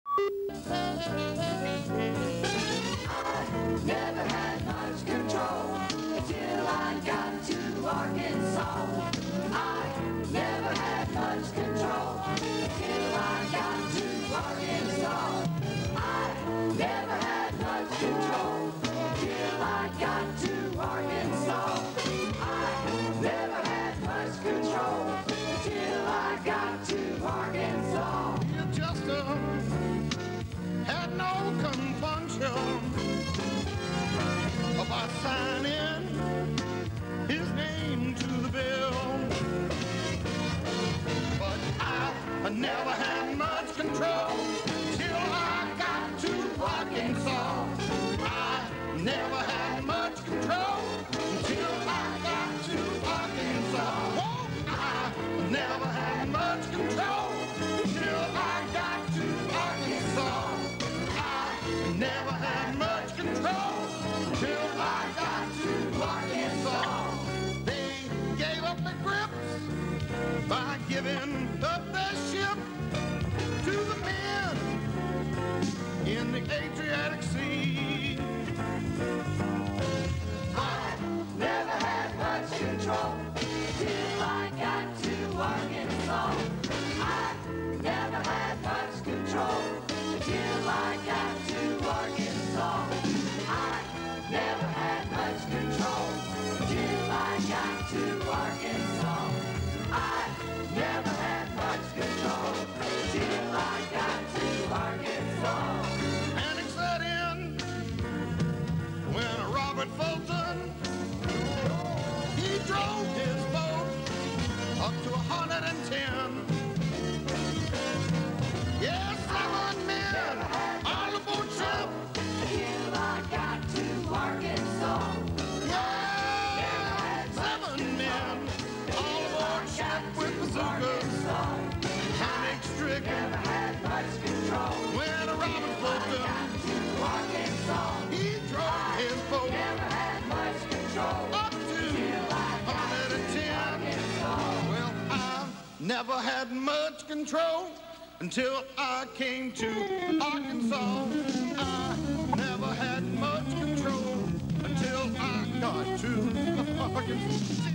Never had much control until I got to Arkansas. I never had much control until I got to Arkansas. I never had much control until I got to Arkansas. I never had much control until I got to Arkansas. You just had no compunction about signing his name to the bill. But I never had much control till I got to Arkansas. I never had much control until I got to Arkansas. Oh, I never had much control till I got to Arkansas. I never had much control till I got to Arkansas. They gave up the grips by giving up their ship to the men in the Adriatic Sea. I never had much control till I got to Arkansas. I never had much control until I got to Arkansas. I never had much control till I got to Arkansas. I never had much control till I got to Arkansas. Panic set in when Robert Fulton, he drove his boat up to 110. Yes, 7 men all aboard ship. Till I got to Arkansas. Yeah, 7 men all aboard ship with bazookas. Panic stricken Never had much control when Robert Fulton, to Arkansas. he drove his boat Never had much control up to 110. Well, I never had much control until I came to Arkansas. I never had much control until I got to Arkansas.